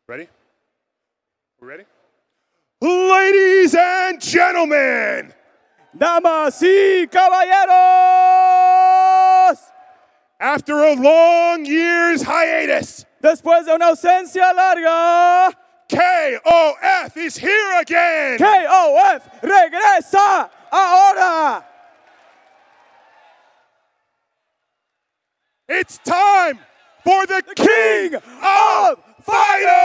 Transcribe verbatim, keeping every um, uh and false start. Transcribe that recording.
Ready? We ready? Ladies and gentlemen, Damas y caballeros, after a long year's hiatus, después de una ausencia larga, K O F is here again. K O F regresa ahora. It's time for the, The King of Fighters!